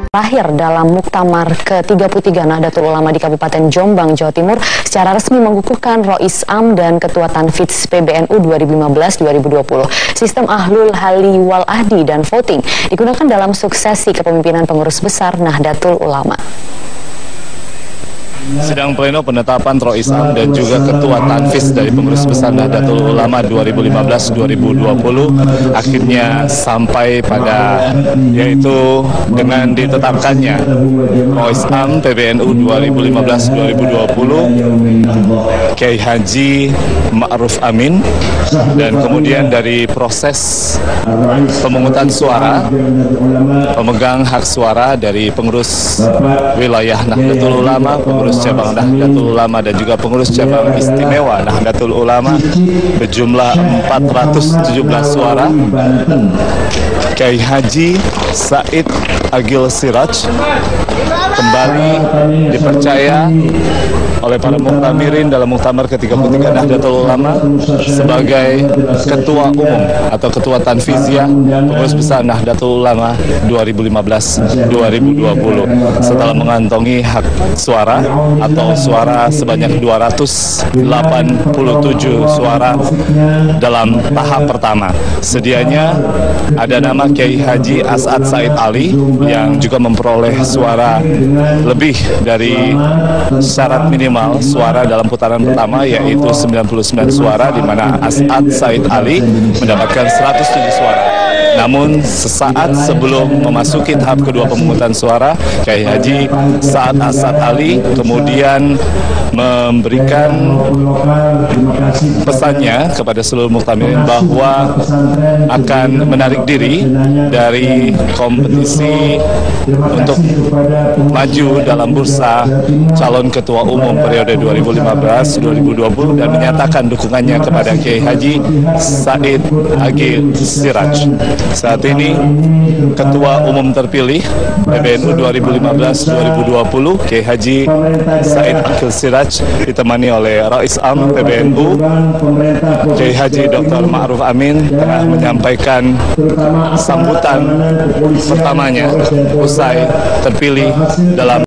Terakhir dalam Muktamar ke-33 Nahdlatul Ulama di Kabupaten Jombang, Jawa Timur secara resmi mengukuhkan Rois Am dan Ketua Tanfiz PBNU 2015-2020. Sistem Ahlul Hali wal Ahdi dan voting digunakan dalam suksesi kepemimpinan pengurus besar Nahdlatul Ulama. Sidang pleno penetapan Rois Am dan juga Ketua Tanfiz dari pengurus besar Nahdlatul Ulama 2015-2020 akhirnya sampai pada yaitu dengan ditetapkannya Rois Am PBNU 2015-2020 Kiai Haji Ma'ruf Amin, dan kemudian dari proses pemungutan suara pemegang hak suara dari pengurus wilayah Nahdlatul Ulama, pengurus cabang Nahdlatul Ulama dan juga pengurus cabang istimewa Nahdlatul Ulama berjumlah 417 suara. Kiai Haji Said Agil Siraj kembali dipercaya oleh para muktamirin dalam Muktamar ke-33 Nahdlatul Ulama sebagai Ketua Umum atau Ketua Tanfiziyah Pengurus Besar Nahdlatul Ulama 2015-2020 setelah mengantongi hak suara atau suara sebanyak 287 suara dalam tahap pertama. Sedianya ada nama Kiai Haji As'ad Said Ali yang juga memperoleh suara lebih dari syarat minimal suara dalam putaran pertama, yaitu 99 suara, di mana As'ad Said Ali mendapatkan 107 suara. Namun sesaat sebelum memasuki tahap kedua pemungutan suara, Kiai Haji Sa'ad As'ad Ali kemudian memberikan pesannya kepada seluruh muktamirin bahwa akan menarik diri dari kompetisi untuk maju dalam bursa calon ketua umum periode 2015-2020 dan menyatakan dukungannya kepada Kiai Haji Said Agil Siraj. Saat ini Ketua Umum terpilih PBNU 2015-2020 Kiai Haji Said Agil Siraj ditemani oleh Rois Am PBNU Kiai Haji Dr. Ma'ruf Amin telah menyampaikan sambutan pertamanya usai terpilih dalam